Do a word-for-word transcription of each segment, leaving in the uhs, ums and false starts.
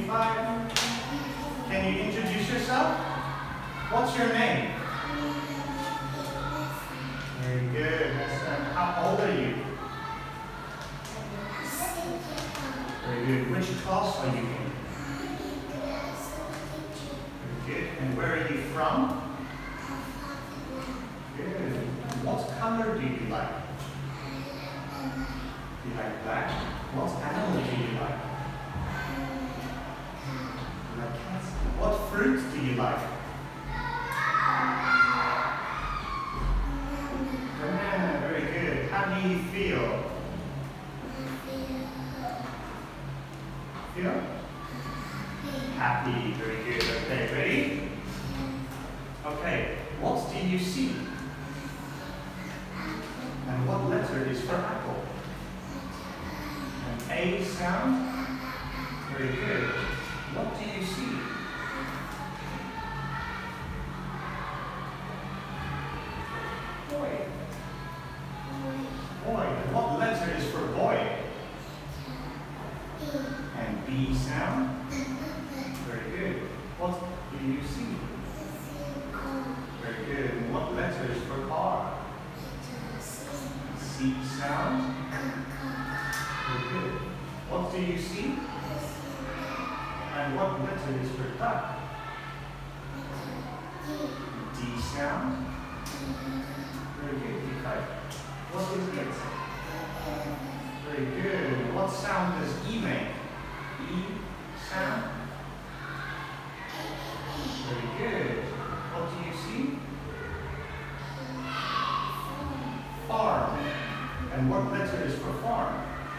five. Can you introduce yourself? What's your name? Very good. How old are you? Very good. Which class are you in? Very good. And where are you from? Good. What color do you like? Do you like black? What animal do you like? You like cats? What fruit do you like? Banana. Very good. How do you feel? Feel? Happy. Very good. Okay, ready? Okay, what do you see? And what letter is for apple? An A sound? Very good. What do you see? Boy. Boy. And what letter is for boy? And B sound? Very good. What do you see? Very good. And what letter is for car? C sound? Very good. What do you see? And what letter is for duck? D sound? Very good. What is it? Very good. What sound does E make? E sound? Very good. What do you see? Farm. And what letter is for farm?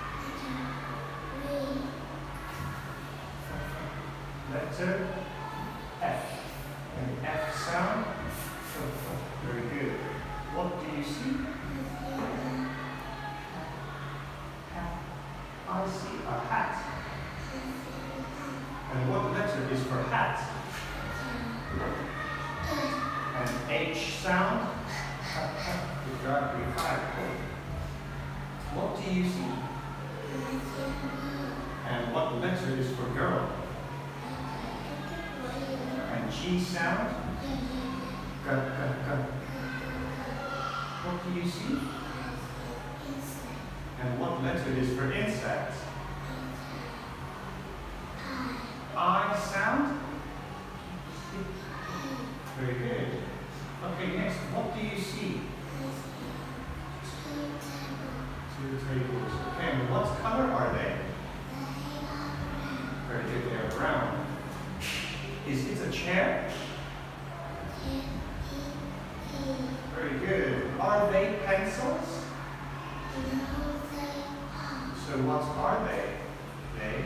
Letter F. And F sound? Very good. What do you see? I see a hat. And what letter is for hat? An H sound? Good job, grade five. What do you see? And what letter is for girl? And G sound? G, G, G. What do you see? And what letter is for insect? I sound? Very good. Okay, next, what do you see? Two tables. Okay, and what color are they? Very good, they're brown. Is it a chair? Very good. Are they pencils? So what are they? They,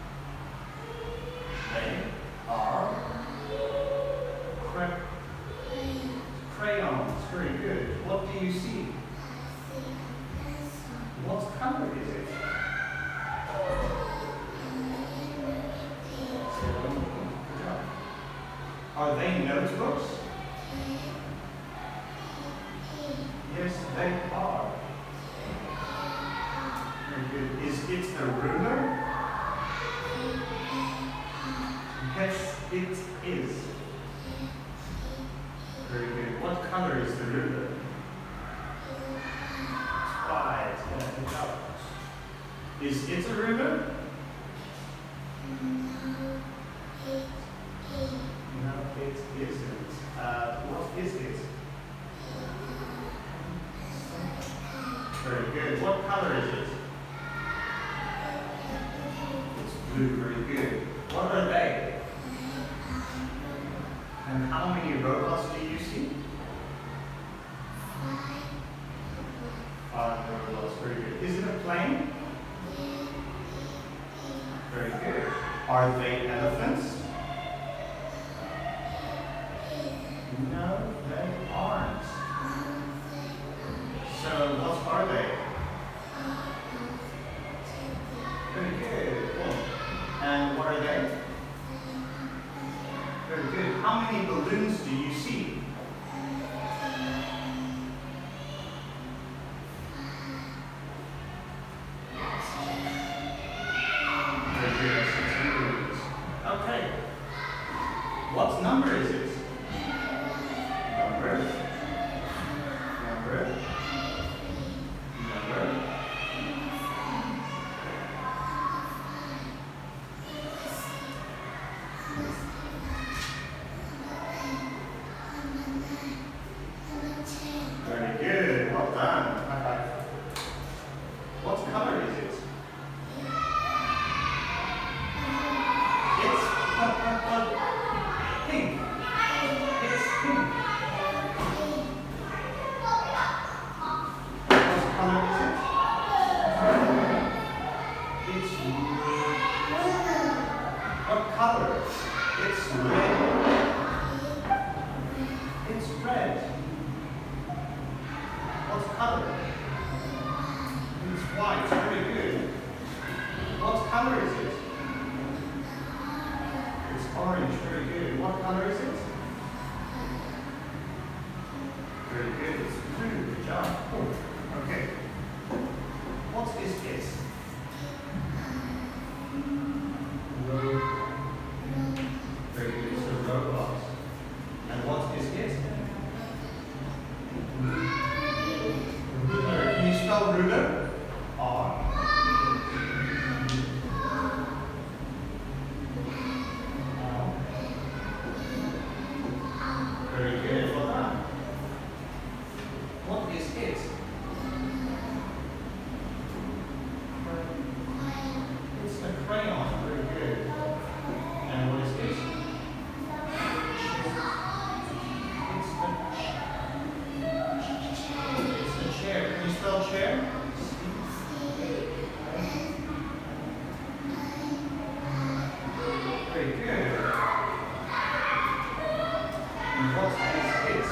they are cra crayons. Very good. What do you see? What color is it? Good job. Are they notebooks? Yes, they are. Very good. Is it a ruler? Yes, it is. Very good. What color is the ruler? White. Yeah, good job. Is it a ruler? No, it isn't. Uh, what is it? Very good. What color is it? It's blue. Very good. What are they? And how many robots do you see? Five robots. Very good. Is it a plane? Very good. Are they elephants? No, they aren't. So what are they? Very good. Cool. And what are they? Very good. How many balloons do you see? Very good. Six balloons. number is it? Number. Number. Number. Very good. Well done. High five. What color is it? It's pink. It's pink. What color is it? It's red. What color? It's red. It's red. What color? It's white. Very good. What color is it? It's orange. Very good. What color is it? Very good. It's blue. Good job. Okay. What is it? Very good. It's a robot. And what is it? Ruler. Can you spell ruler? R. Very good. Well done. What is it? It's a crayon. Very good. And what is it? It's a chair. Can you spell chair? Very good. And what is it?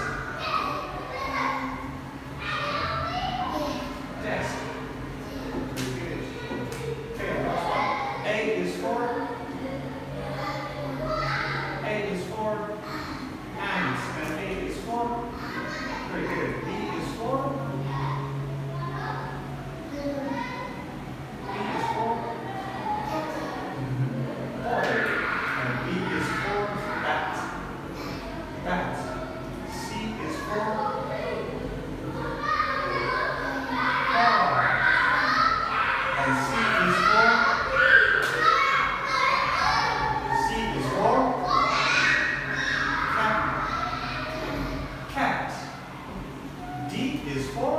Desk. Very good. Okay, last one. A is for? A is for ants. And A is for? Very good. B is for? B is for? Boy. And B is for bat. Bat. C is for? Car. And C is for? C is for? Cat. Cat. D is for?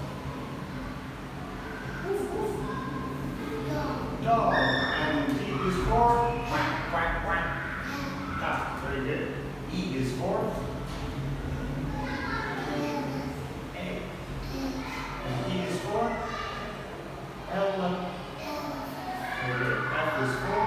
Dog. And D is for? Quack, quack, quack. Ah, very good. E is for? Egg. And E is for? Elephant. Very good. F is for?